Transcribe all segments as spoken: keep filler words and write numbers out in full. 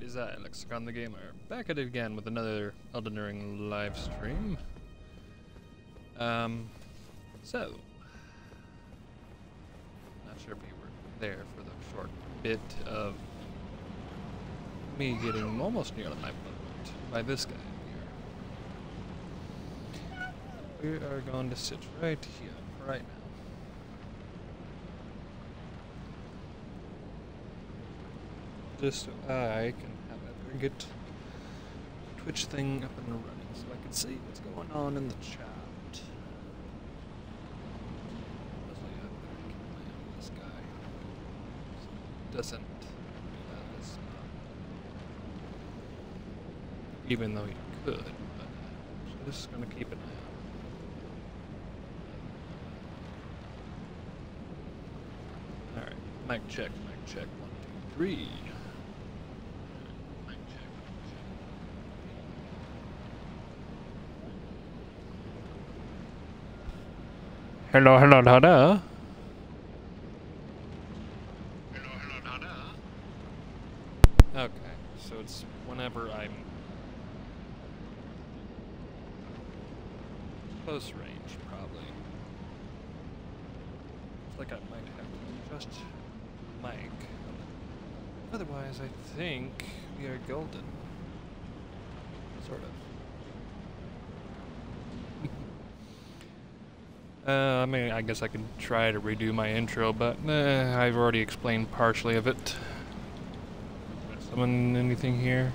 is I, Lexicon the Gamer, back at it again with another Elden Ring live stream. Um, so, not sure if you were there for the short bit of me getting almost nearly my foot by this guy here. We are going to sit right here, right now. Just so I can have a get Twitch thing up and running so I can see what's going on in the chat. Honestly, I better keep an eye on this guy so he doesn't do that this time. Even though he could, but I'm just gonna keep an eye on him. Alright, mic check, mic check, one, two, three. Hello, hello, hello. Hello, hello, hello. Okay, so it's whenever I'm close range, probably. Looks like I might have to adjust mic. Otherwise, I think we are golden. Sort of. Uh, I mean, I guess I could try to redo my intro, but uh, I've already explained partially of it. Someone, anything here?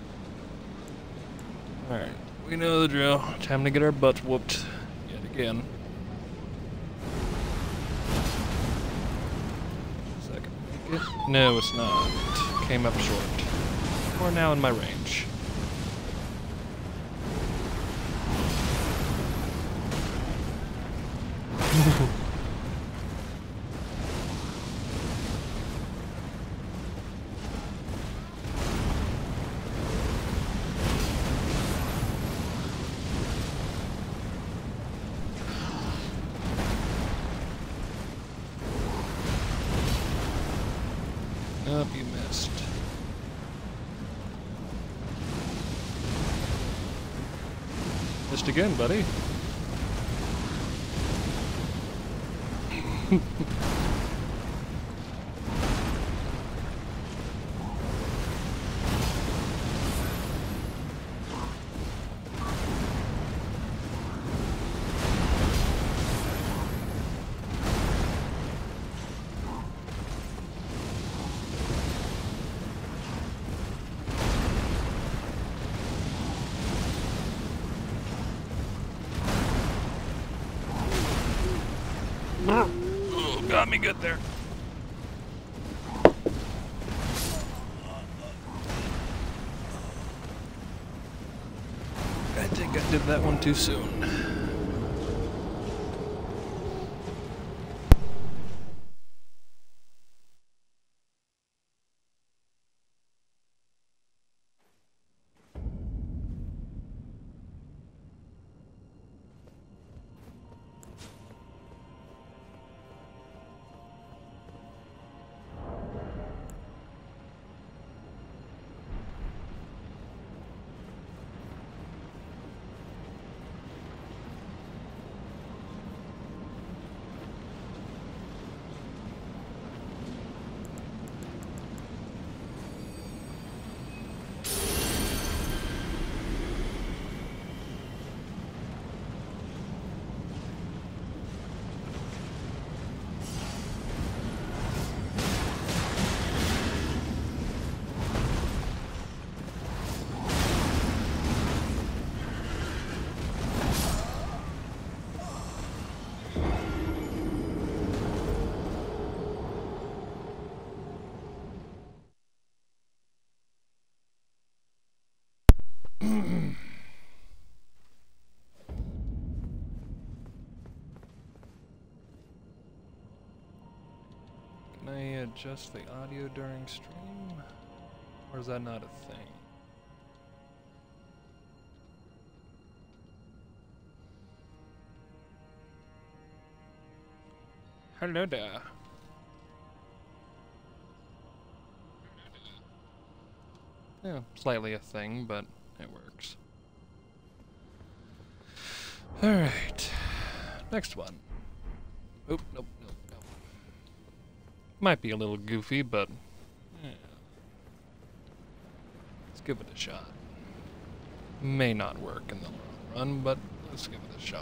Alright, we know the drill. Time to get our butts whooped yet again. Second. Make it? No, it's not. Came up short. We're now in my range. Nope, you missed. Missed again, buddy. Oh, got me good there. I think I did that one too soon. Can I adjust the audio during stream? Or is that not a thing? Hello there. Yeah, slightly a thing, but it works. Alright. Next one. Oop, nope, nope, nope. Might be a little goofy, but yeah. Let's give it a shot. May not work in the long run, but let's give it a shot.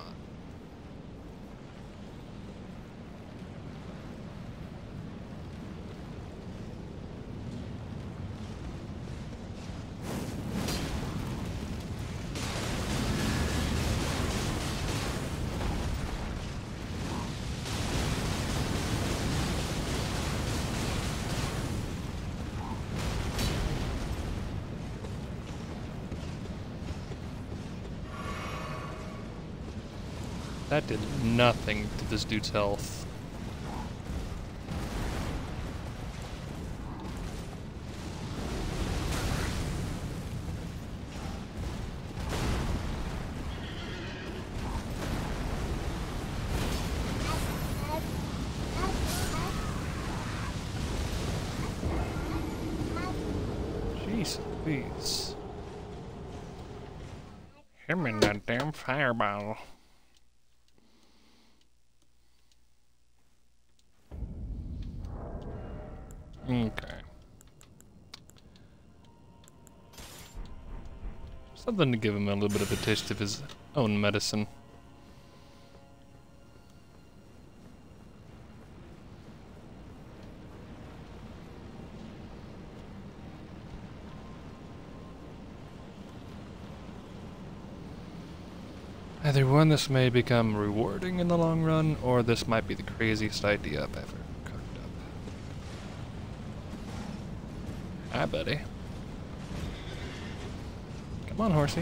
That did nothing to this dude's health. Jeez, please. Him in that damn fireball. Okay. Something to give him a little bit of a taste of his own medicine. Either one, this may become rewarding in the long run, or this might be the craziest idea I've ever cooked up. Hi, buddy. Come on, horsey.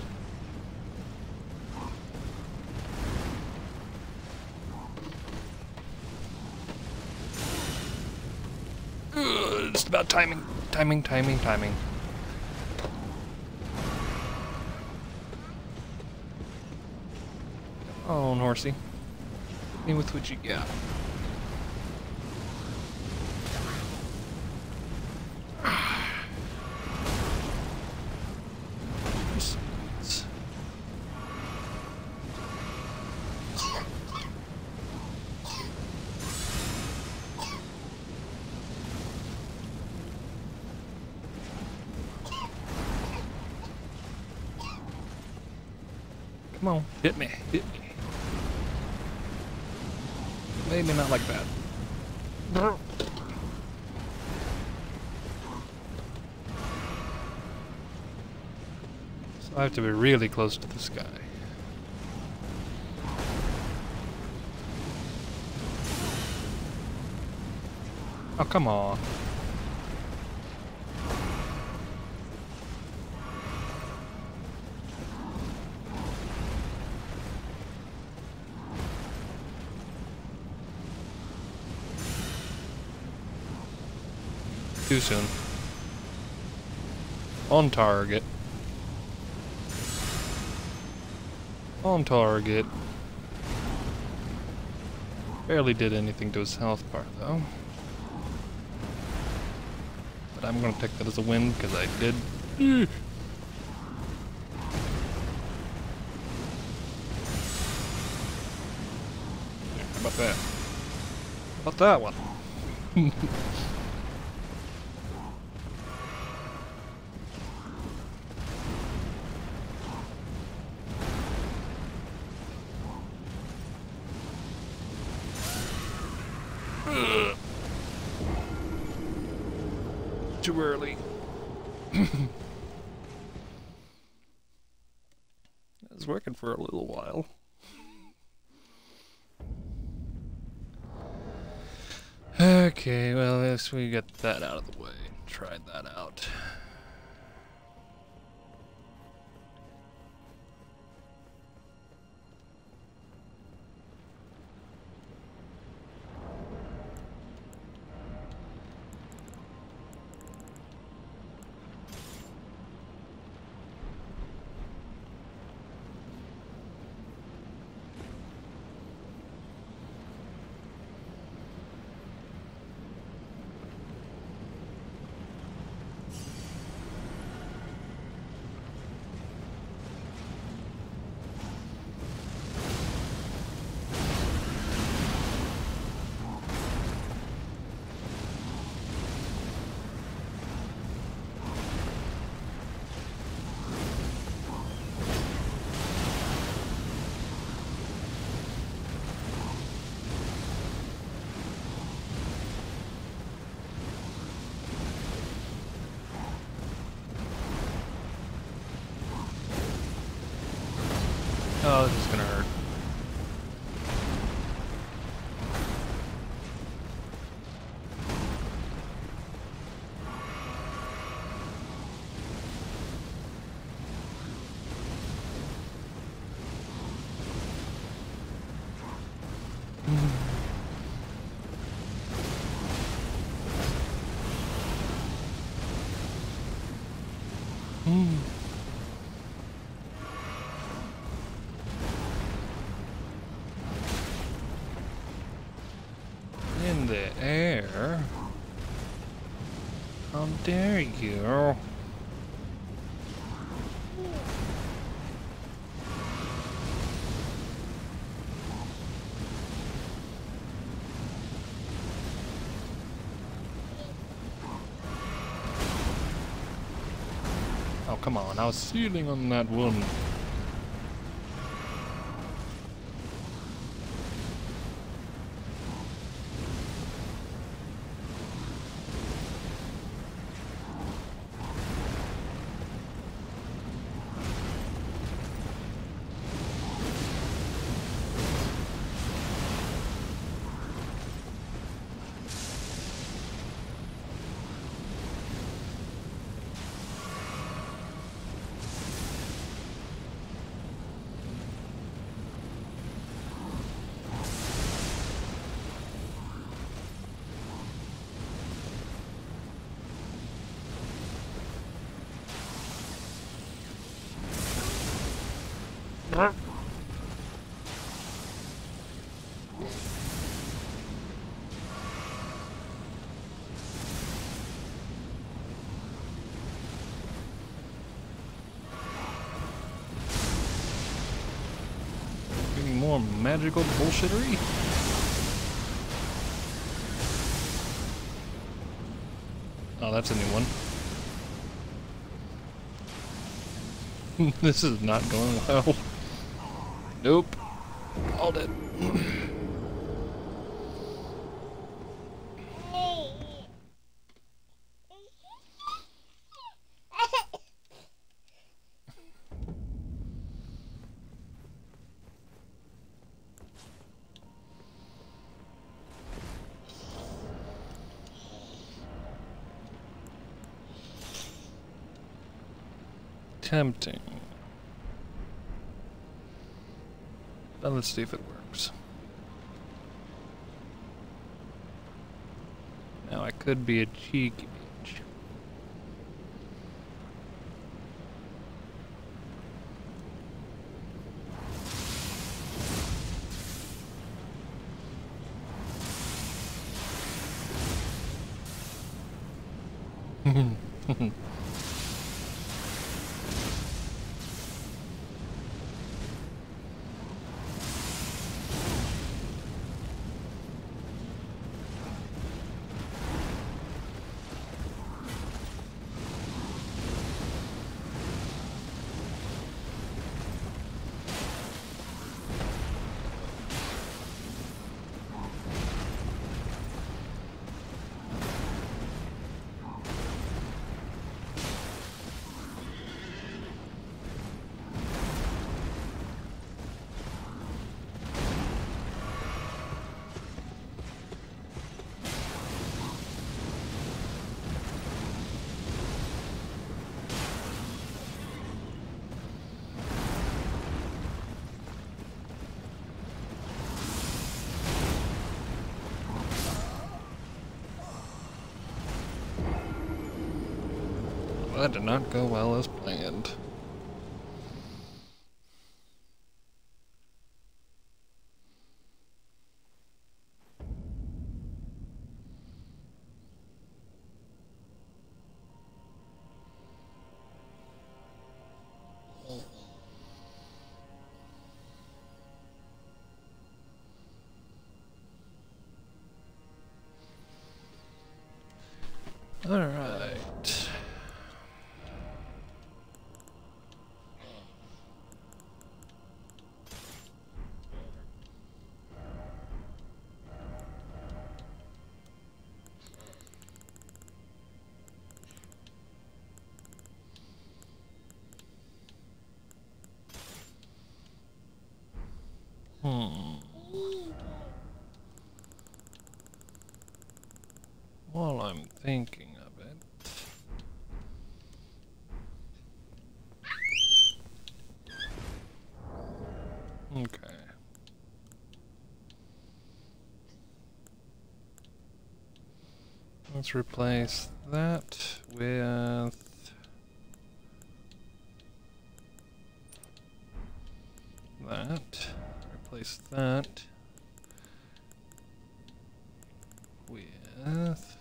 Ugh, it's about timing, timing, timing, timing. Come on, horsey. Hit me with what you got. Come on, hit me, hit me. Maybe not like that. So I have to be really close to this guy. Oh, come on. Too soon. On target. On target. Barely did anything to his health bar though. But I'm gonna take that as a win because I did. Mm. How about that? How about that one? Too early. It was working for a little while. Okay, well, I guess we get that out of the way. Tried that out. Oh, this is gonna hurt. Mm. In the air? How dare you? Oh, come on, I was sealing on that one. Any more magical bullshittery? Oh, that's a new one. This is not going well. Nope. All dead. Tempting. But let's see if it works. Now I could be a cheeky bitch. That did not go well as planned. All right. thinking of it. Okay. Let's replace that with that. Replace that with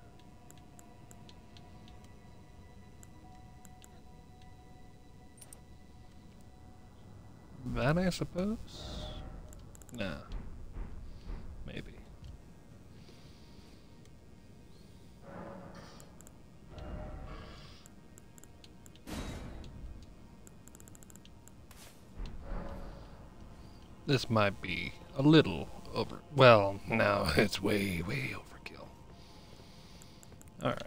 that, I suppose? Nah. Maybe. This might be a little over. Well, no, it's way, way overkill. Alright.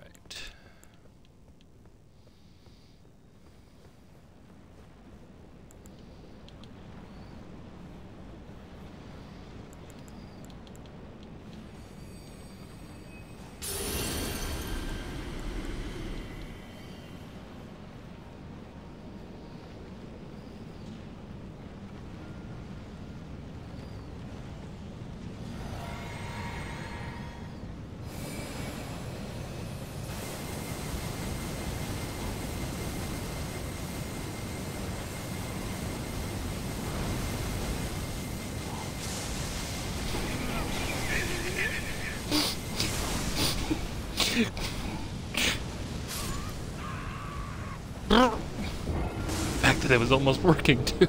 The fact that it was almost working too.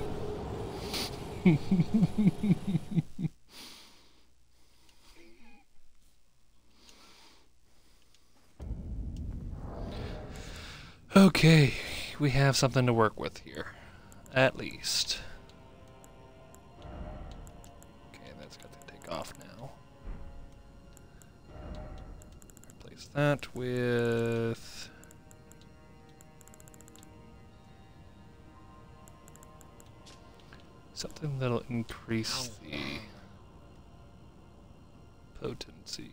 Okay, we have something to work with here, at least. Okay, that's got to take off now. Replace that with something that'll increase the potency.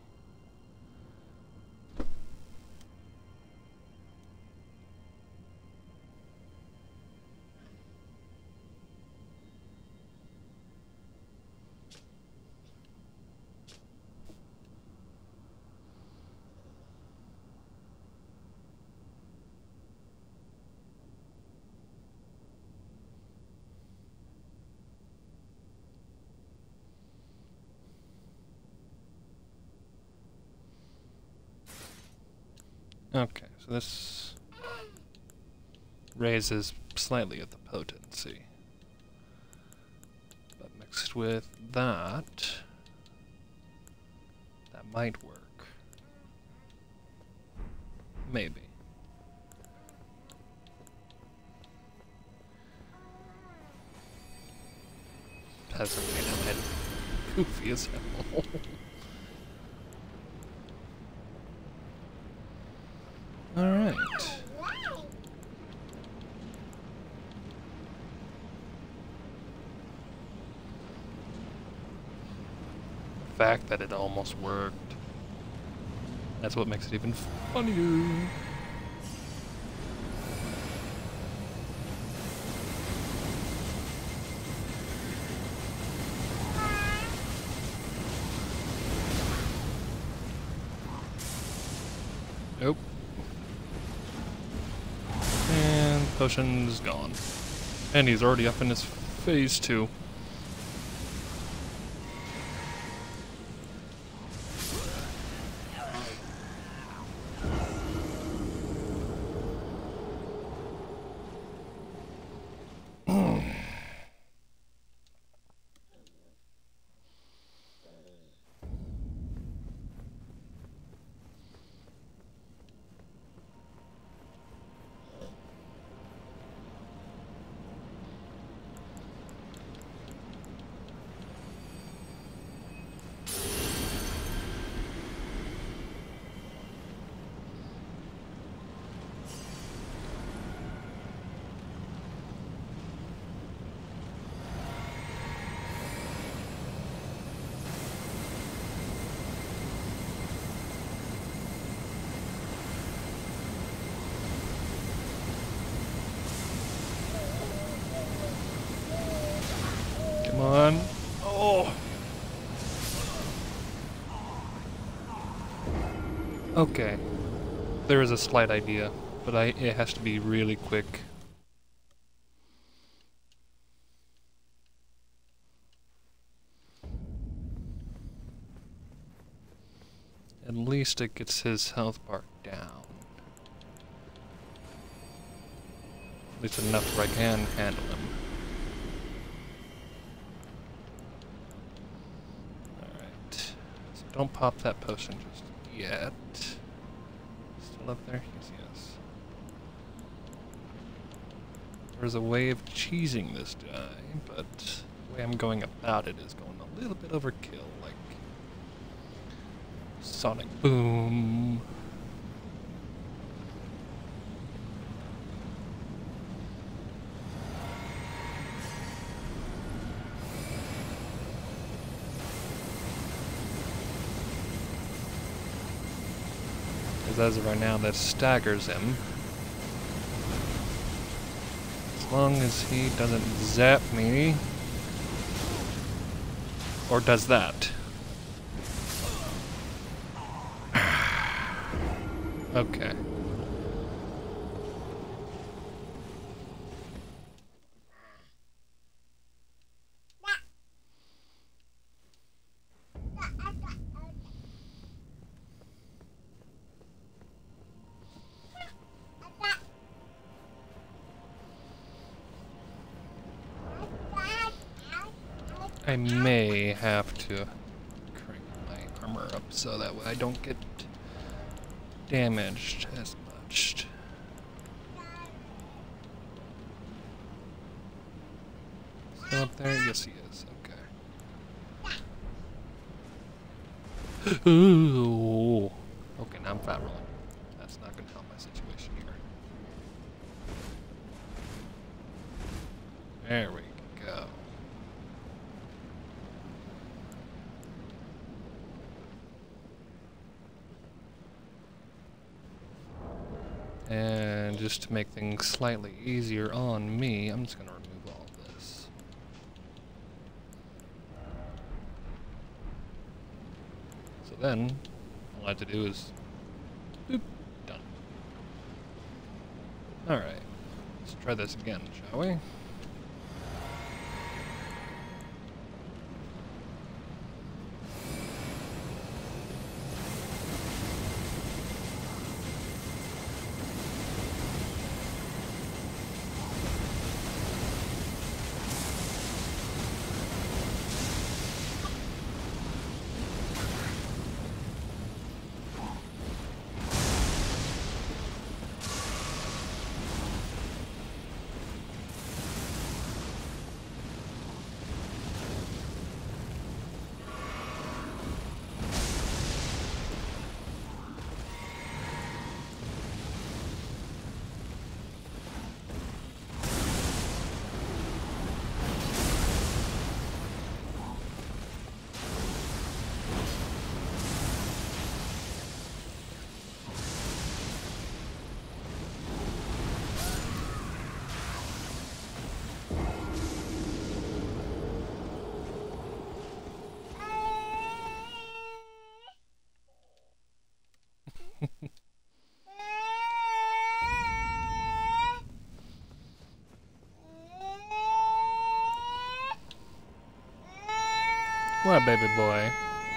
Okay, so this raises slightly of the potency. But mixed with that, that might work. Maybe. Hasn't made my head goofy as hell. Alright. The fact that it almost worked. That's what makes it even funnier. Nope. And potion's gone. And he's already up in his phase two. Okay. There is a slight idea, but I it has to be really quick. At least it gets his health bar down. At least enough where I can handle him. Alright. So don't pop that potion just yet. Still up there? Yes, yes. There's a way of cheesing this guy, but the way I'm going about it is going a little bit overkill, like Sonic Boom. Because as of right now, that staggers him. As long as he doesn't zap me. Or does that. Okay. I may have to crank my armor up so that way I don't get damaged as much. Still up there? Yes, he is. Okay. Ooh. Okay, now I'm fat rolling. That's not going to help my situation here. There we go. And just to make things slightly easier on me, I'm just going to remove all of this. So then, all I have to do is, boop, done. Alright, let's try this again, shall we? What, baby boy?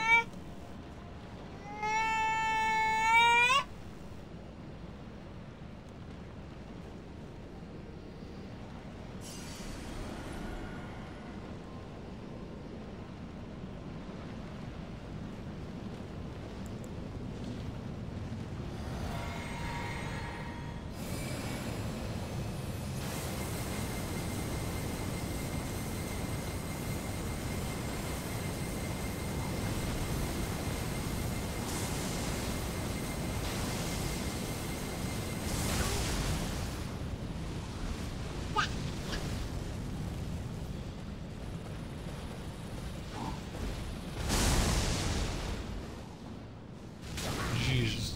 Jesus.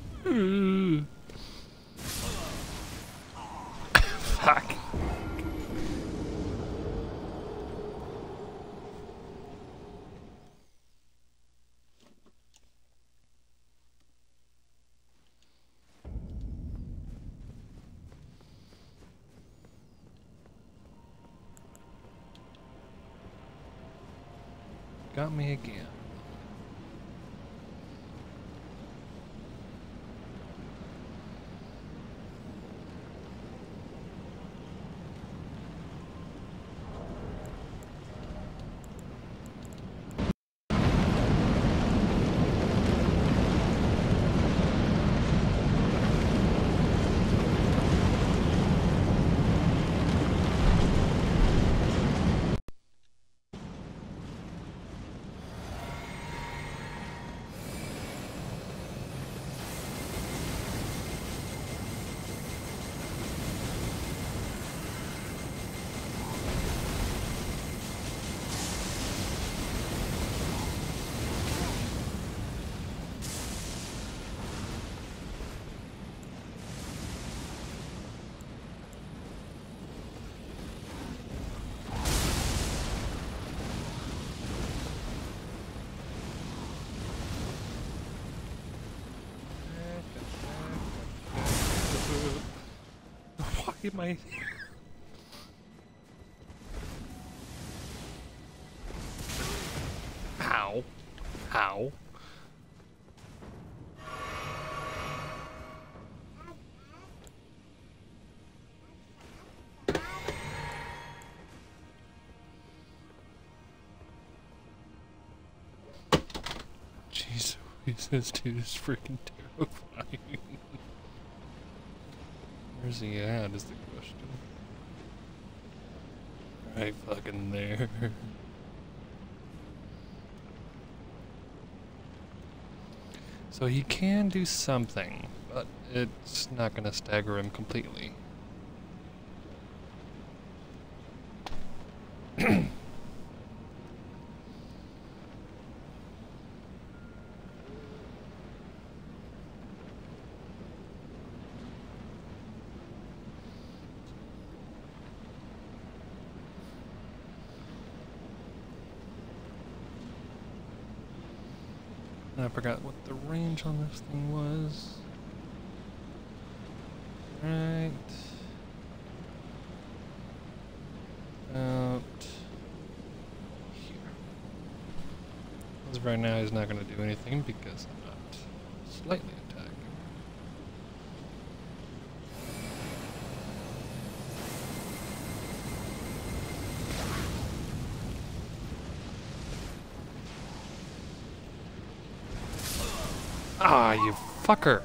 Fuck. got me again. Why am I here? Ow. Ow. Jeez, this dude is freaking terrifying. Where's he at is the question. Right fucking there. So he can do something, but it's not gonna stagger him completely. I forgot what the range on this thing was. Right. Out here. As of right now, he's not going to do anything because I'm not slightly attacking. Ah, you fucker!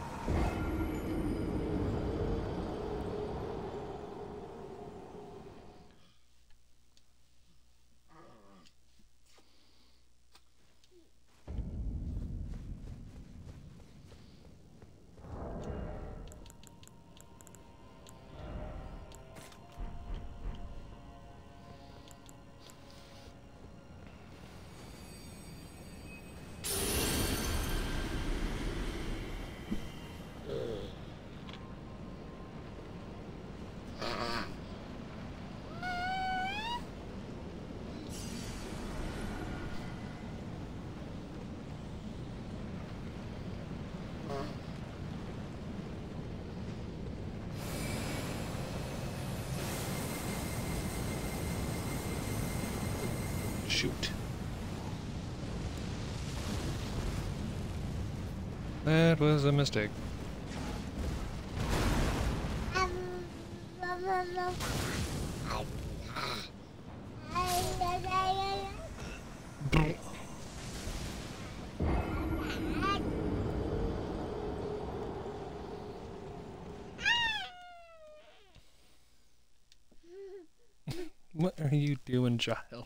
Shoot. That was a mistake. What are you doing, child?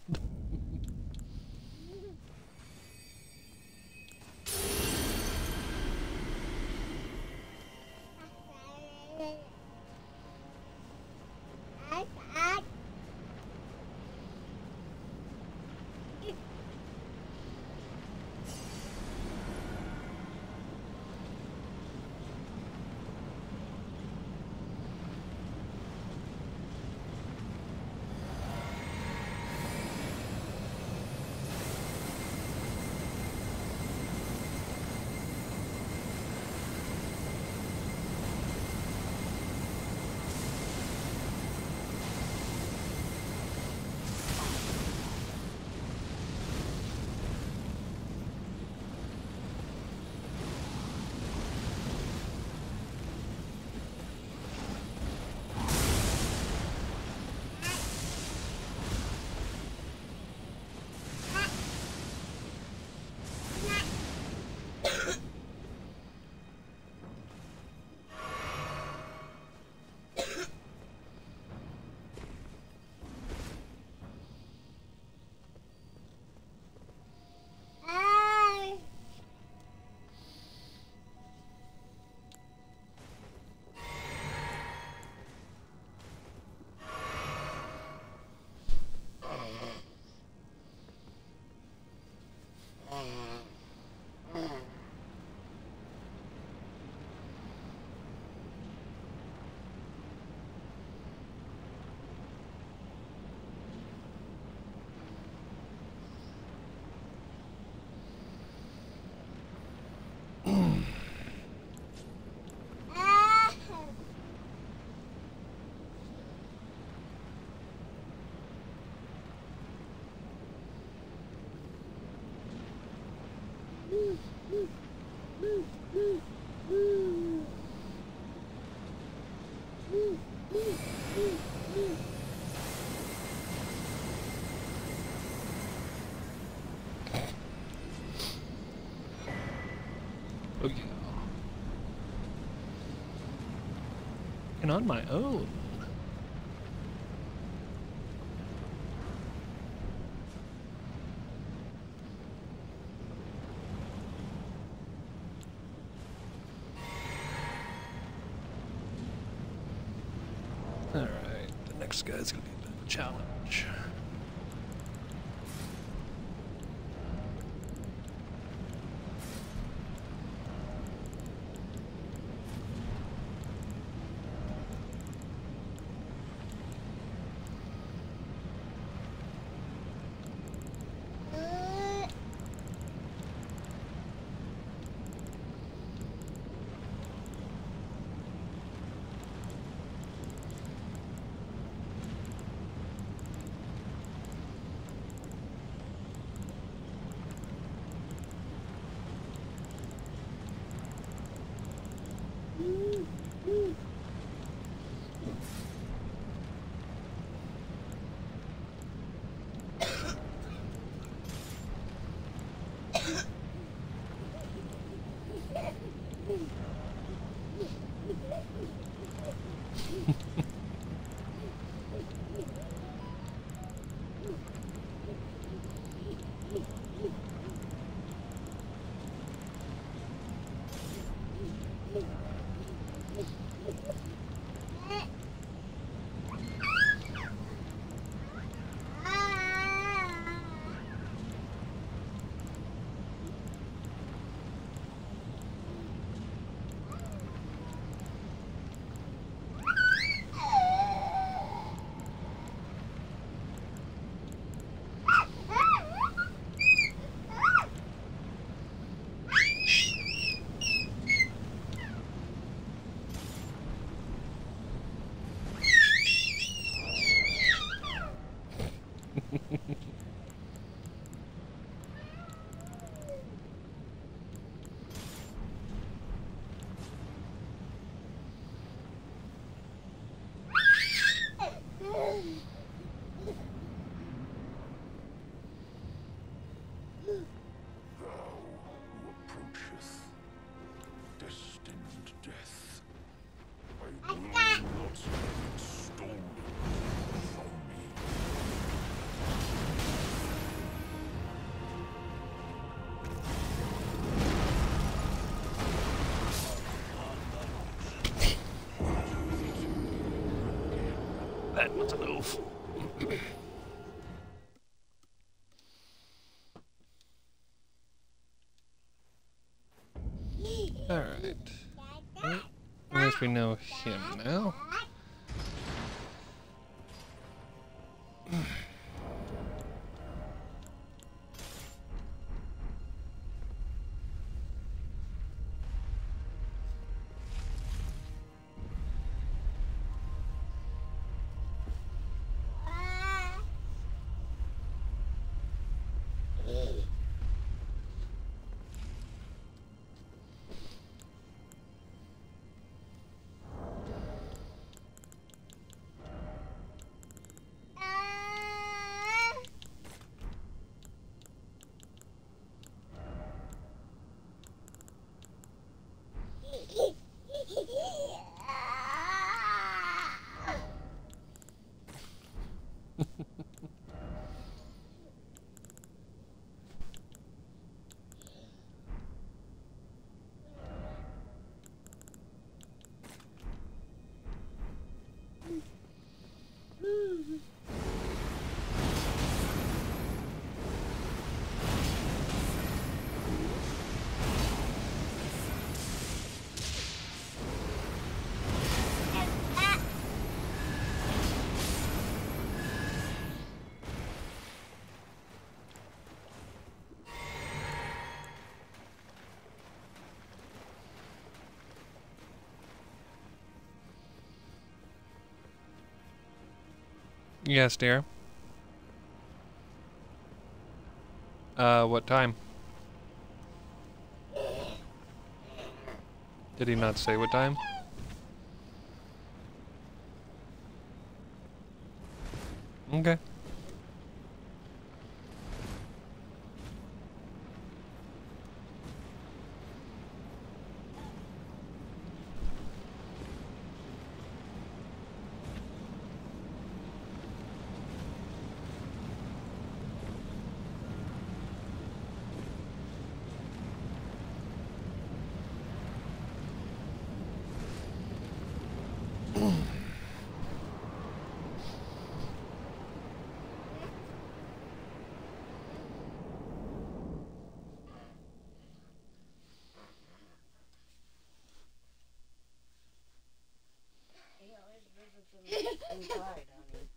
Oh yeah. And on my own. Alright, the next guy's gonna be a bit of a challenge. That was an oof. Alright. Well, at least we know him now. Yes, dear. Uh, what time? Did he not say what time? Okay. He always visits him inside, honey.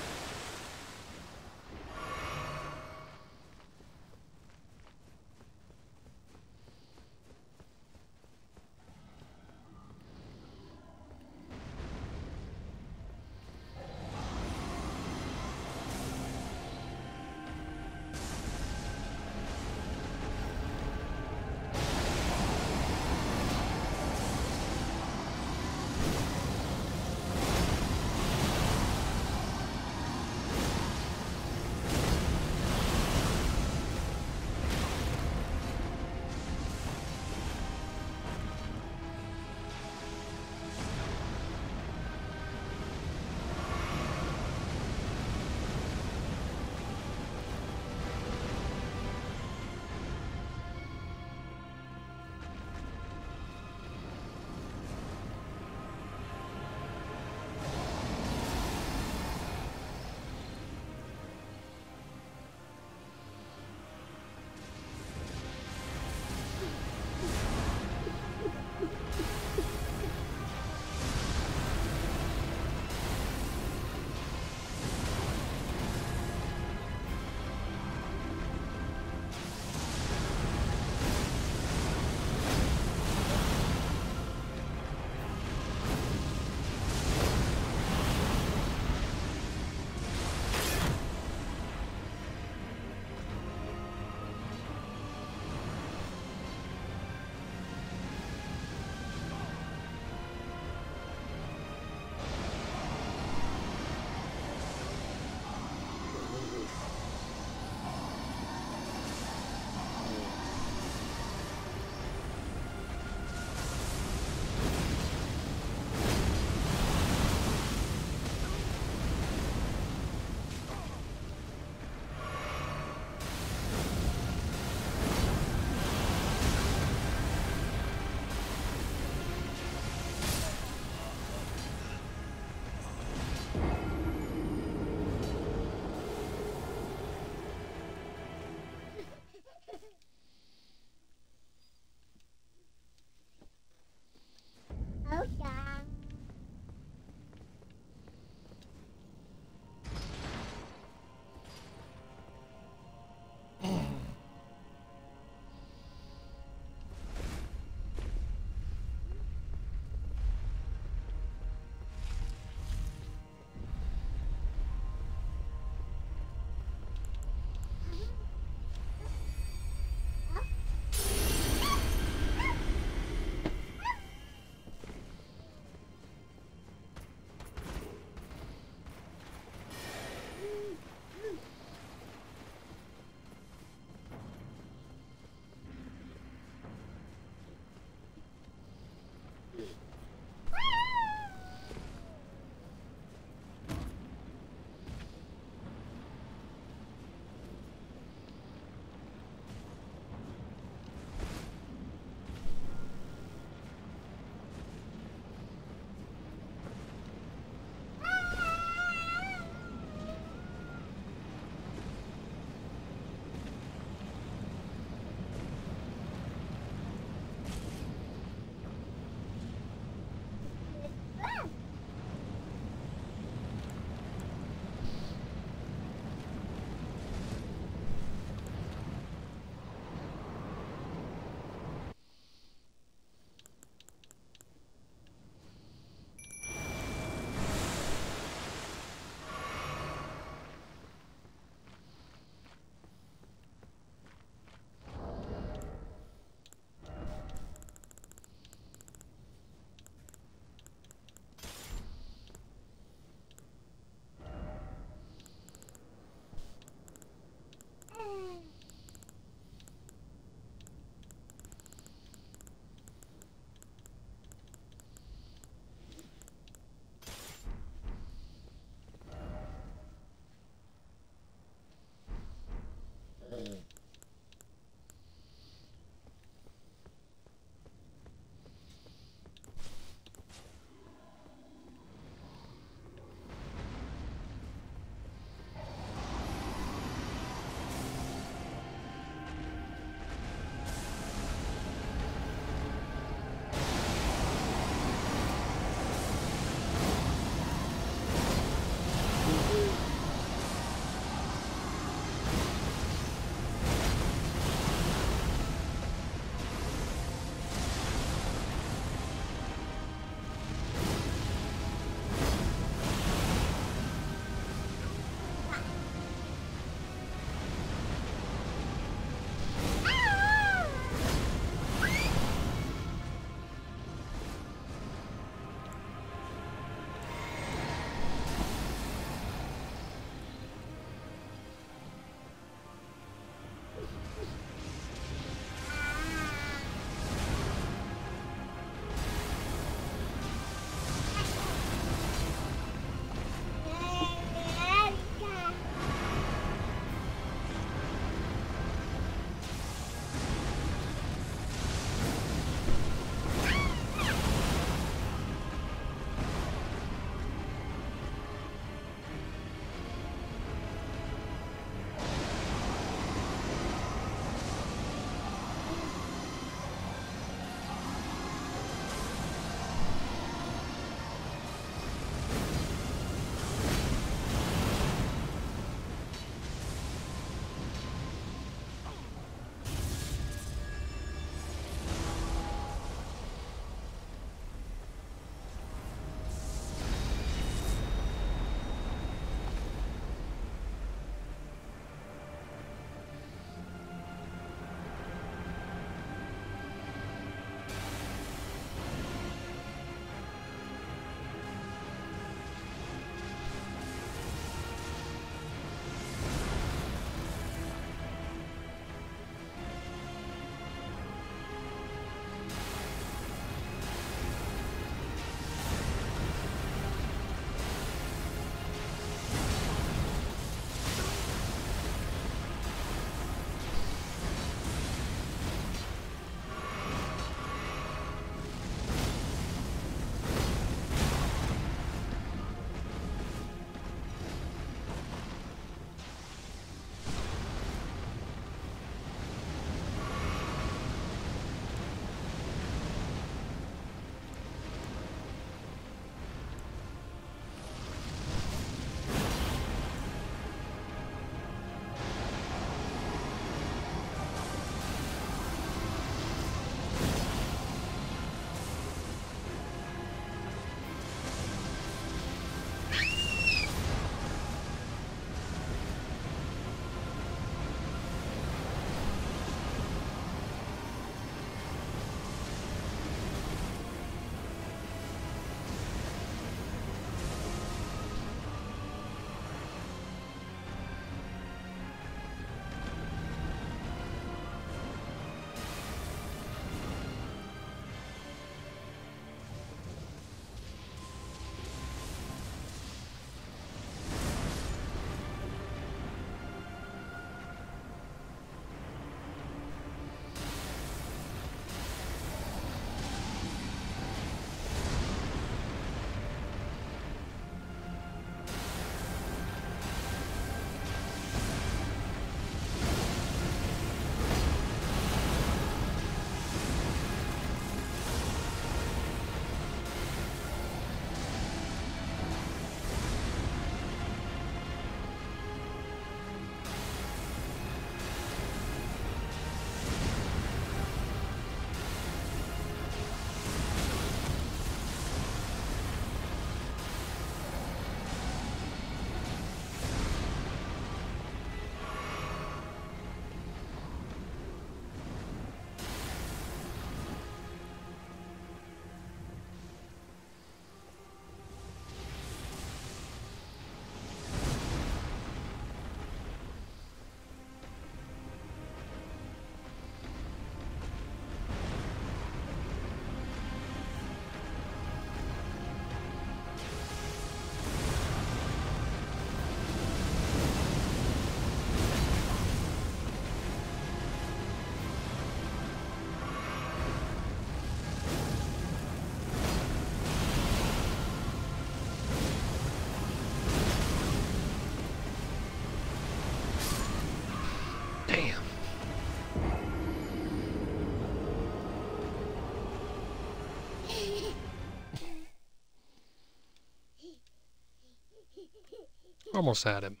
Almost had him.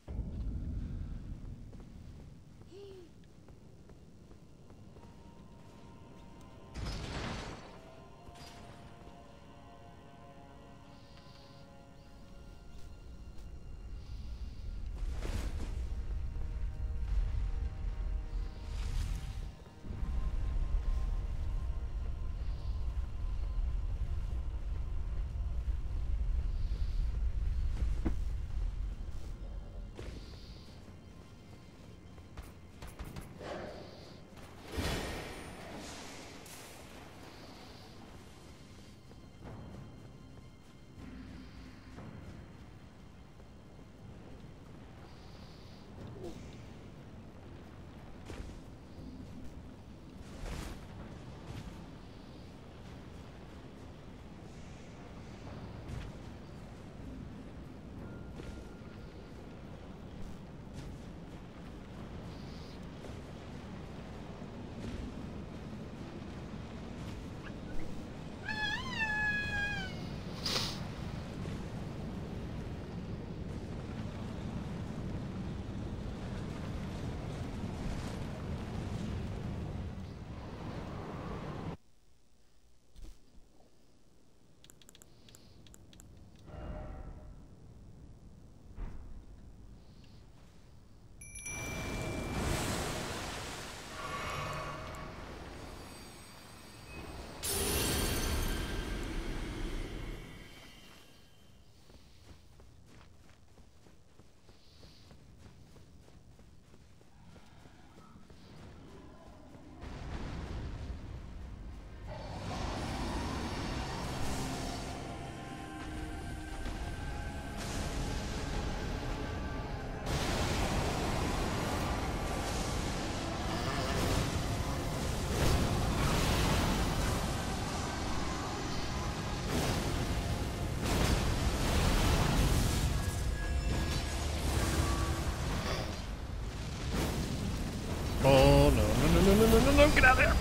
Oh, no, no, no, no, no, no, no, no, get out of there!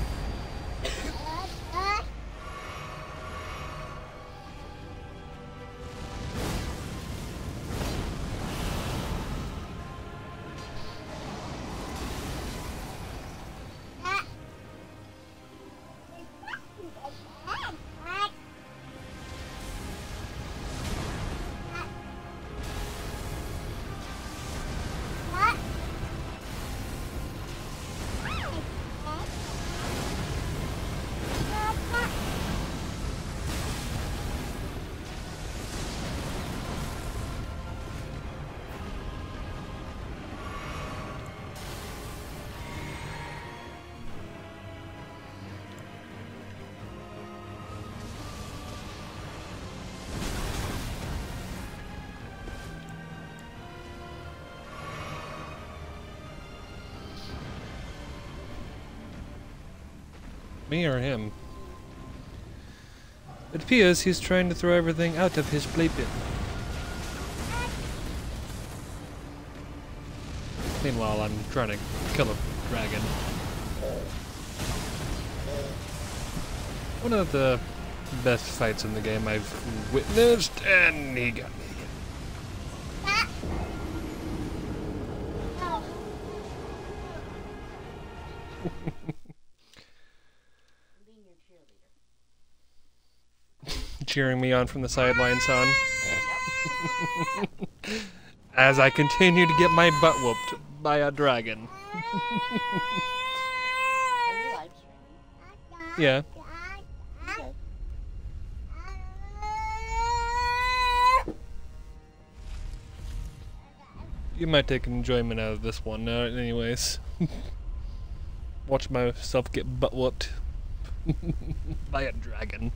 Me or him? It appears he's trying to throw everything out of his playpen. Meanwhile, I'm trying to kill a dragon. One of the best fights in the game I've witnessed, and he got me. Cheering me on from the sidelines, son. As I continue to get my butt whooped by a dragon. Are you live streaming? Yeah. Okay. You might take enjoyment out of this one, uh, anyways. Watch myself get butt whooped by a dragon.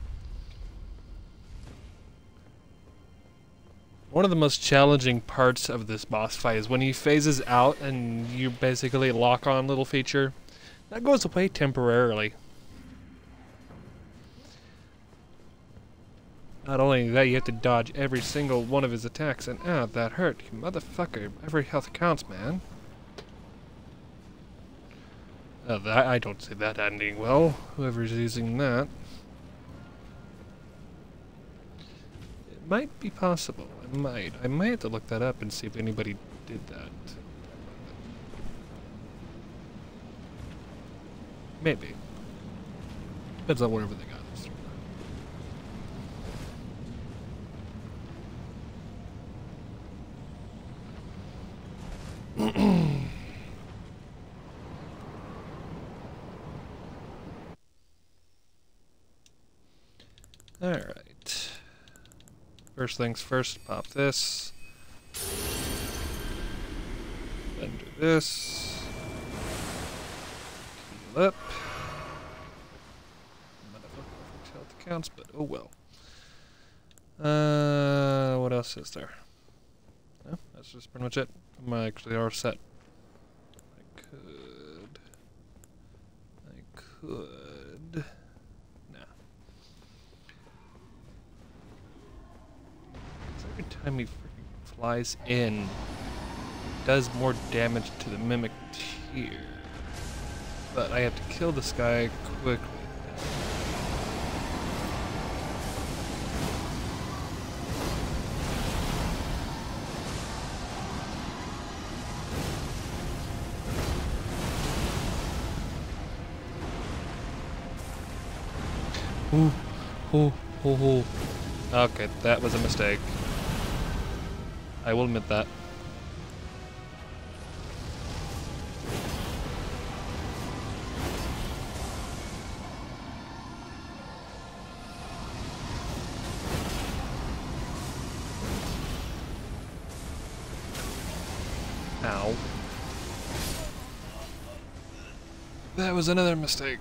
One of the most challenging parts of this boss fight is when he phases out and you basically lock on little feature. That goes away temporarily. Not only that, you have to dodge every single one of his attacks, and ah, that hurt, you motherfucker. Every health counts, man. Uh, that, I don't see that ending well, whoever's using that. might be possible. I might. I might have to look that up and see if anybody did that. Maybe. Depends on whatever they got us through. Alright. First things first, pop this. Then do this. Heal up. Motherfucker, health counts, but oh well. Uh, what else is there? No, that's just pretty much it. I'm actually all set. I could... I could... Every time he freaking flies in, does more damage to the Mimic tier. But I have to kill this guy quickly. Ooh, ooh, ooh, ooh. Okay, that was a mistake. I will admit that. Ow. That was another mistake.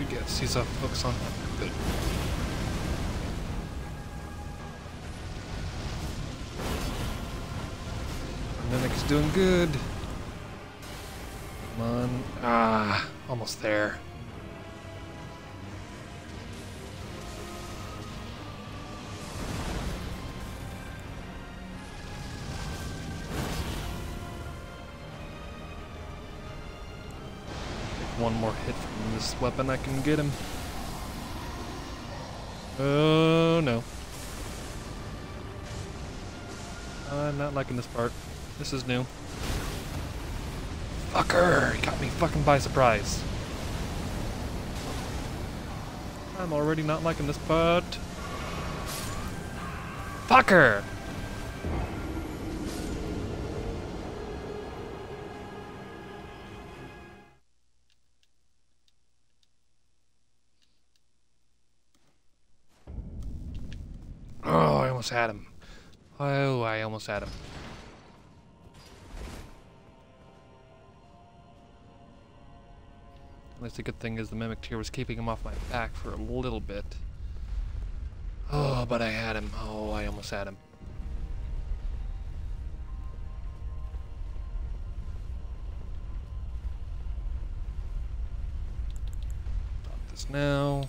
guess. He's off focus on. Good. Mimic's doing good. Come on. Ah, almost there. One more hit from this weapon, I can get him. Oh no. I'm not liking this part. This is new. Fucker! He got me fucking by surprise. I'm already not liking this part. Fucker! Oh, I almost had him. Oh, I almost had him. At least the good thing is the Mimic Tear was keeping him off my back for a little bit. Oh, but I had him. Oh, I almost had him. Stop this now.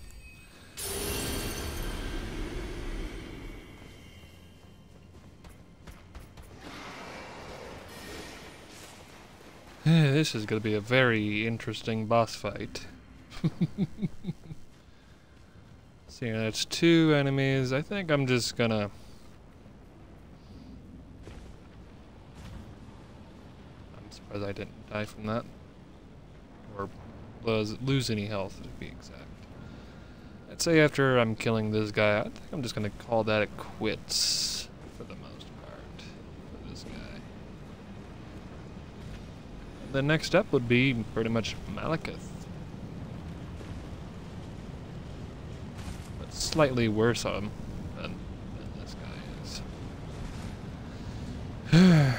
This is going to be a very interesting boss fight. So yeah, that's two enemies. I think I'm just gonna... I'm surprised I didn't die from that. Or lose, lose any health, to be exact. I'd say after I'm killing this guy, I think I'm just gonna call that a quits for the most part for this guy. The next step would be pretty much Malekith. But slightly worse on him than, than this guy is.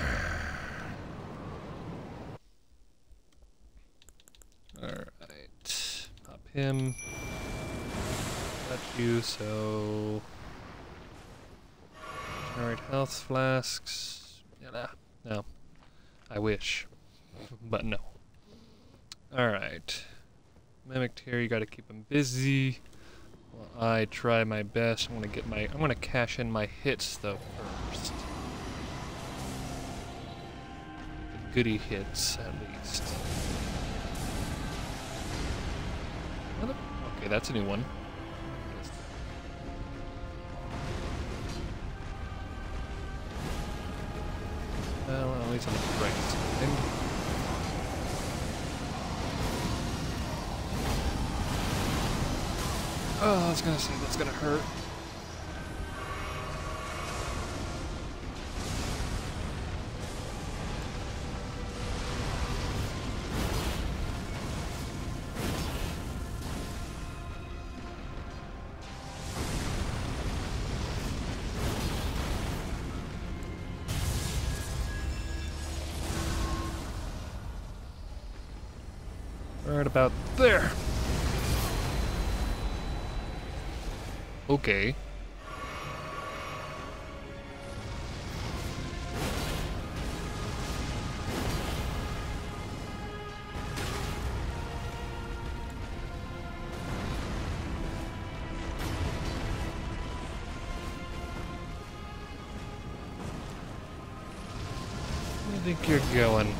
Alright. Pop him. Got you, so... Generate health flasks. Yeah, nah. No. I wish. But no. Alright. Mimic Tear, you gotta keep him busy. While I try my best. I'm gonna get my I'm gonna cash in my hits though first. The goody hits at least. Okay, that's a new one. Well, at least on the right side. Oh, I was gonna say that's gonna hurt. Right about there. Okay. Where do you think you're going?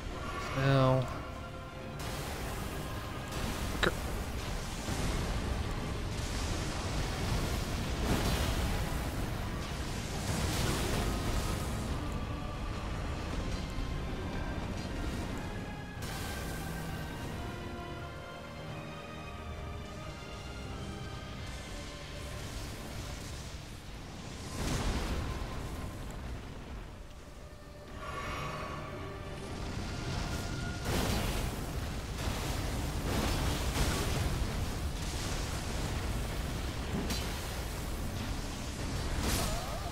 Now,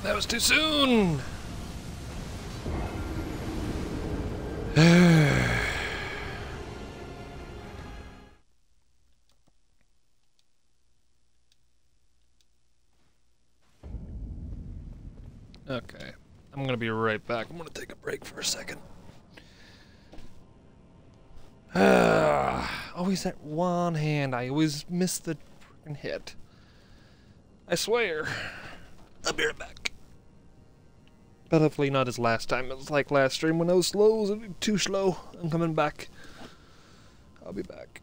That was too soon! Okay, I'm gonna be right back. I'm gonna take a break for a second. Always that one hand. I always miss the freaking hit. I swear. I'll be right back. But hopefully not as last time. It was like last stream when I was slow. It was too slow. I'm coming back. I'll be back.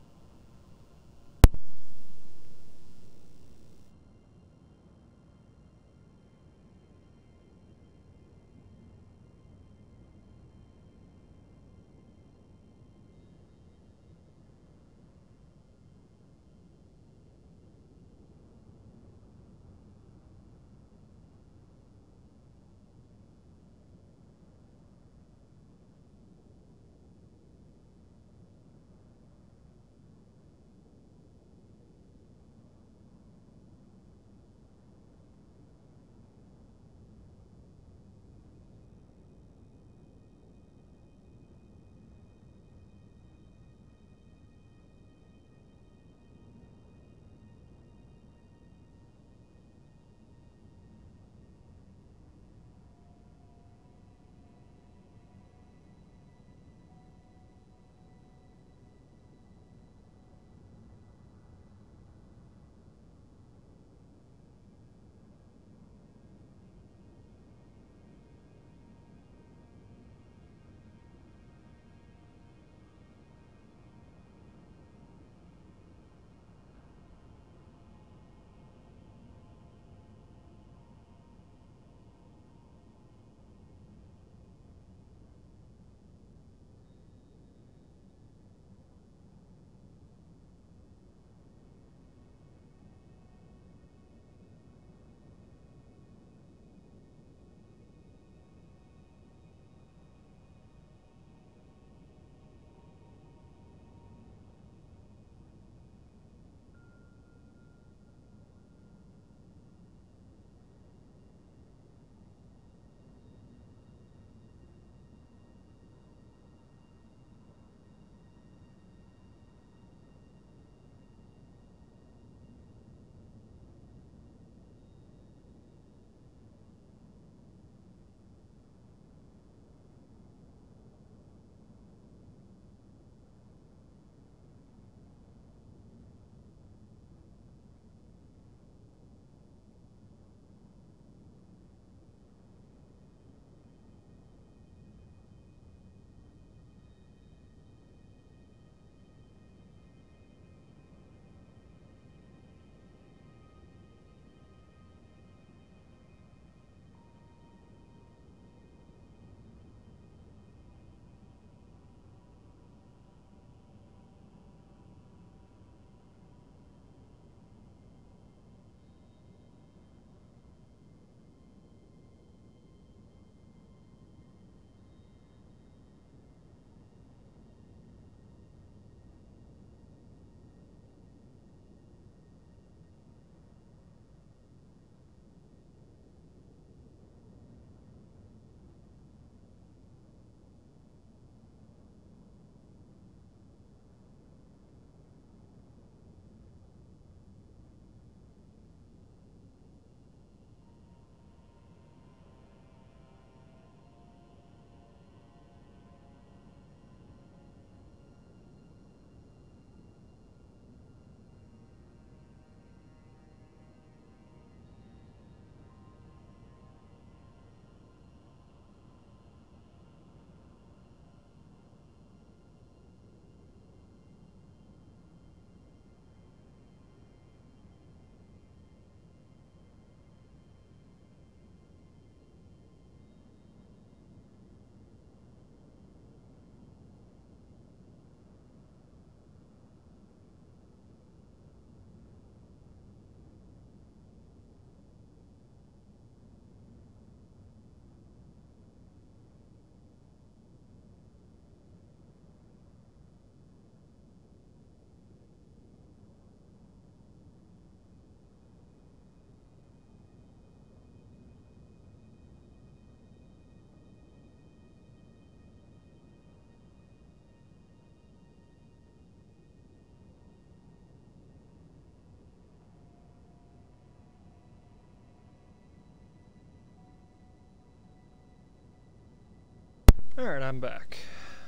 Alright, I'm back.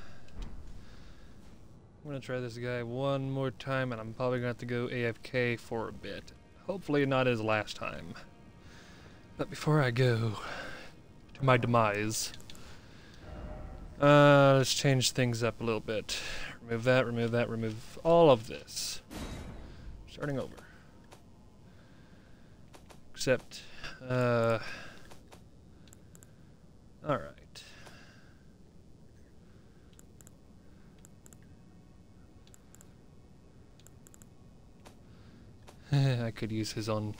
I'm gonna try this guy one more time, and I'm probably gonna have to go A F K for a bit. Hopefully not as last time. But before I go to my demise, uh, let's change things up a little bit. Remove that, remove that, remove all of this. Starting over. Except, uh, alright. I could use his own.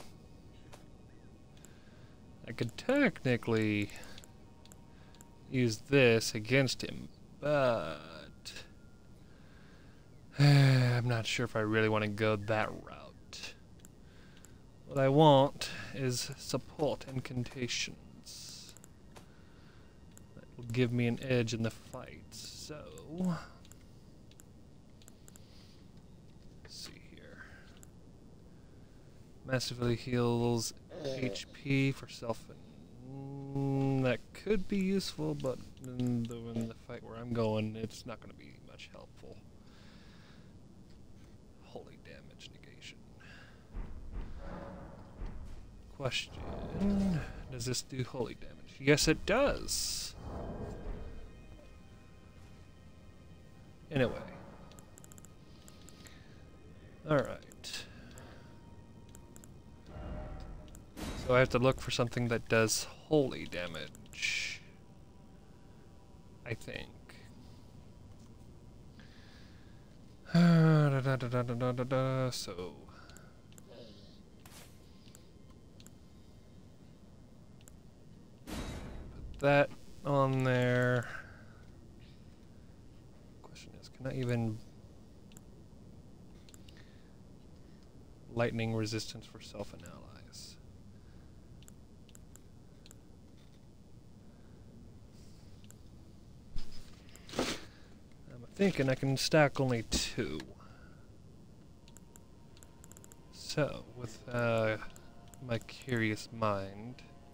I could technically use this against him, but I'm not sure if I really want to go that route. What I want is support incantations. That will give me an edge in the fight, so massively heals H P for self. Mm, that could be useful, but in the, in the fight where I'm going, it's not going to be much helpful. Holy damage negation. Question: does this do holy damage? Yes, it does. Anyway. Alright. So I have to look for something that does holy damage, I think. da, da, da, da, da, da, da. So put that on there. Question is, can I even lightning resistance for self and allies? Thinking I can stack only two. So, with uh, my curious mind,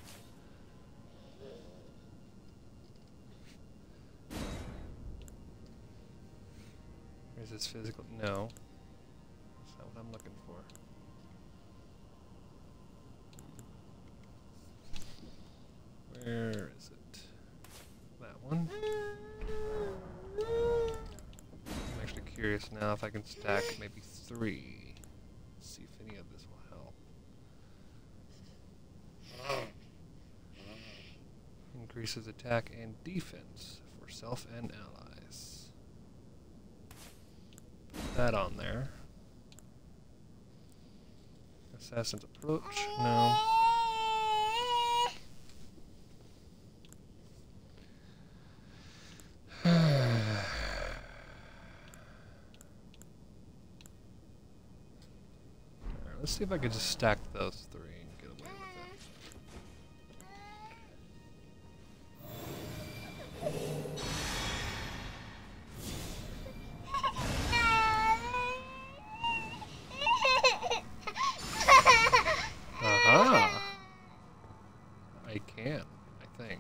is this physical? No, that's not what I'm looking for. Where is it? That one. Curious now if I can stack maybe three. Let's see if any of this will help. Increases attack and defense for self and allies. Put that on there. Assassin's approach. No. Let's see if I could just stack those three and get away with it. Aha! I can, I think.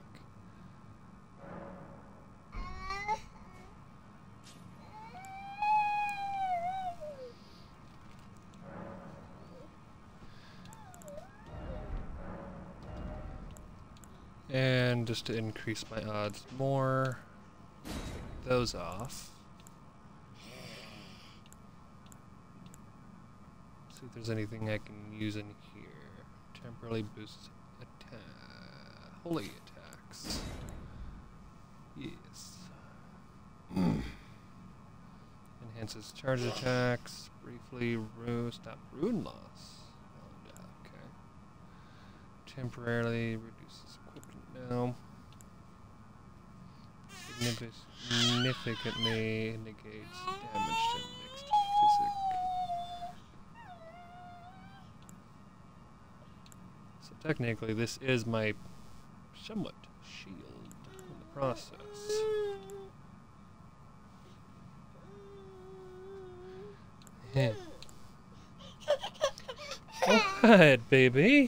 And just to increase my odds more, take those off. See if there's anything I can use in here. Temporarily boosts attack, holy attacks. Yes. Enhances charge attacks. Briefly ru stop rune loss. Oh, yeah, okay. Temporarily reduces equipment now. Signific significantly negates damage to mixed physic. So technically this is my somewhat shield in the process. Yeah. Oh, ahead, baby.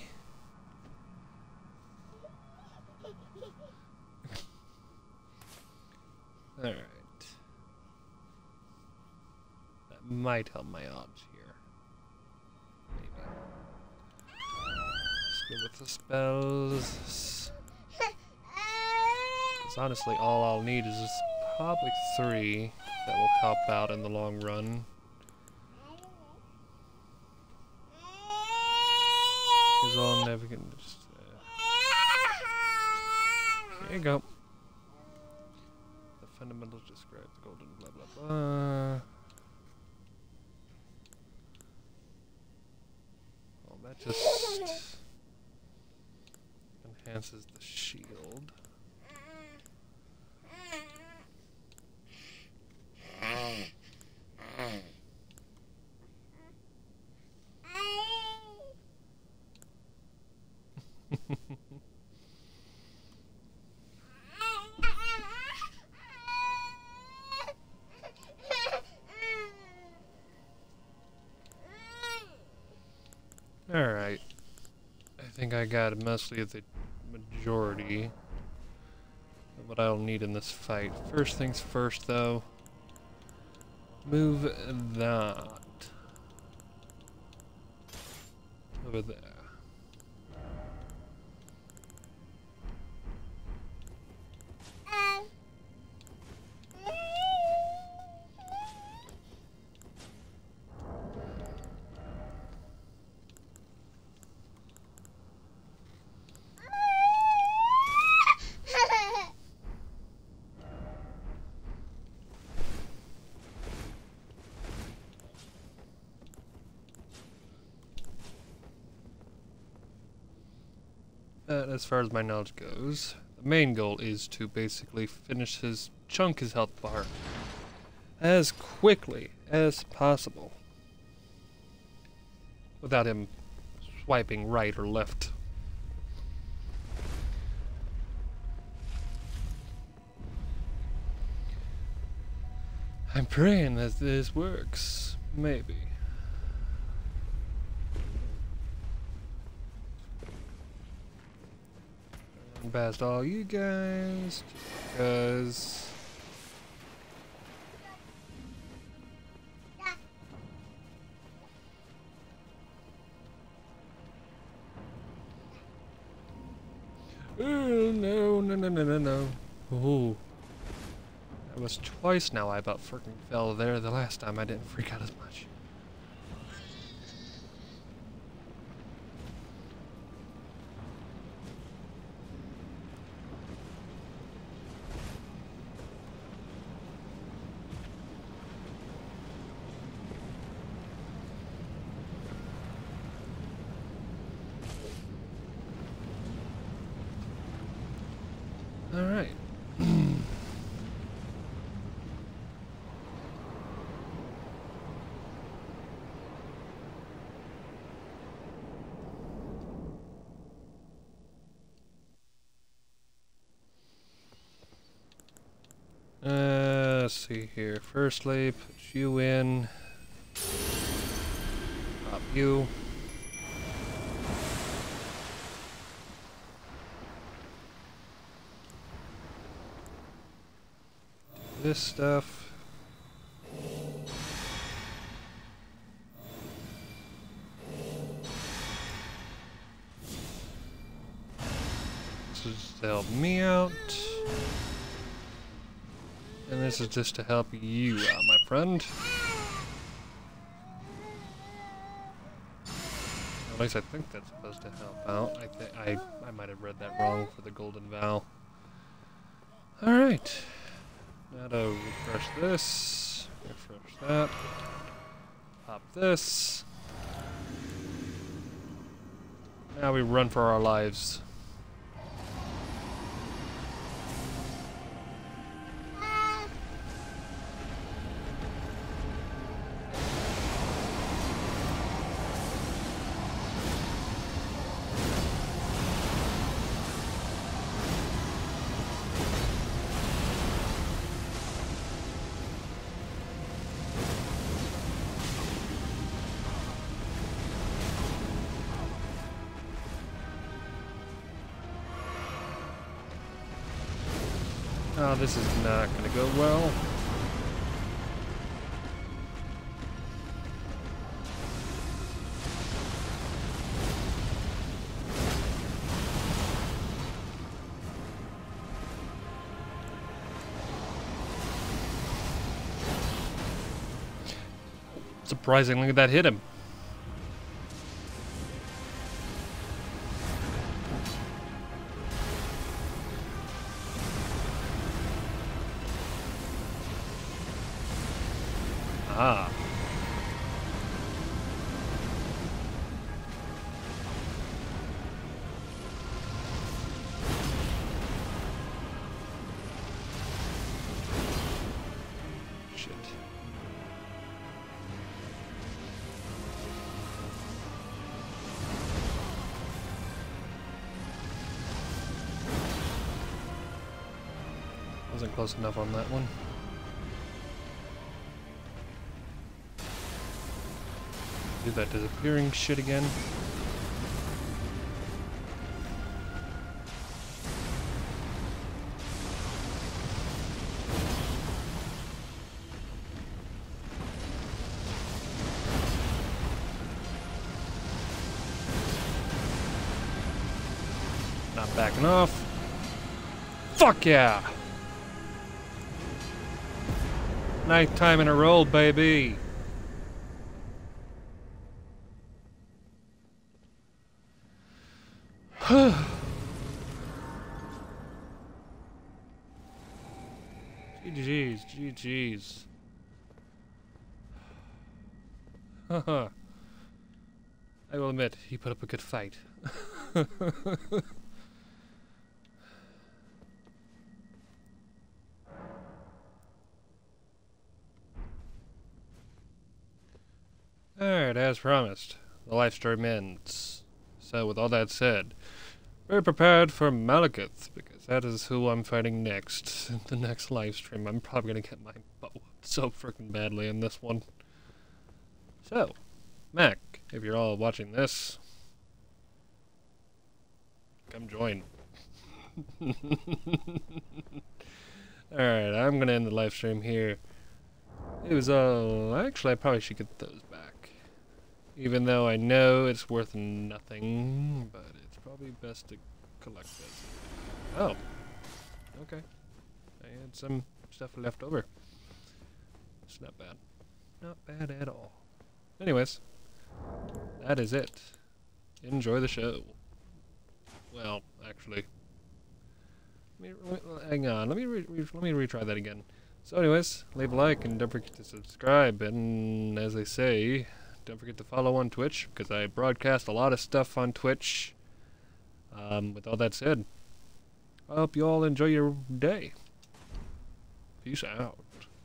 might help my odds here. Maybe. Let's go with the spells. Because honestly, all I'll need is probably three that will help out in the long run. Because all I'm never gonna just. Uh, here you go. The fundamentals describe the golden blah blah blah. Well, that just enhances the shield. Alright. I think I got mostly the majority of what I'll need in this fight. First things first, though. Move that over there. But as far as my knowledge goes, the main goal is to basically finish his chunk his health bar as quickly as possible without him swiping right or left. I'm praying that this works. Maybe. Past all you guys, just because. Oh, no, no, no, no, no, no. Oh. That was twice now I about freaking fell there. The last time I didn't freak out as much. All right. Uh, let's see here. Firstly, put you in. Pop you. This stuff. This is to help me out. And this is just to help you out, my friend. At least I think that's supposed to help out. I think I I might have read that wrong for the golden vow. All right. Now to refresh this, refresh that, pop this. Now we run for our lives. Oh, this is not going to go well. Surprisingly, that hit him. Ah. Shit. Wasn't close enough on that one. Do that disappearing shit again. Not backing off. Fuck yeah! Ninth time in a row, baby! G G's, G G's. Haha. I will admit, he put up a good fight. Alright, as promised, the live stream ends. So with all that said, we're prepared for Malekith, because that is who I'm fighting next. In the next live stream, I'm probably gonna get my butt whooped so freaking badly in this one. So, Mac, if you're all watching this, come join. Alright, I'm gonna end the live stream here. It was all... Actually, I probably should get those back. Even though I know it's worth nothing, but it's probably best to collect this. Oh. Okay. I had some stuff left over. It's not bad. Not bad at all. Anyways, that is it. Enjoy the show. Well, actually, let me, let me, hang on. Let me re, re, let me retry that again. So, anyways, leave a like and don't forget to subscribe. And as I say, don't forget to follow on Twitch because I broadcast a lot of stuff on Twitch. Um, with all that said, I hope you all enjoy your day. Peace out.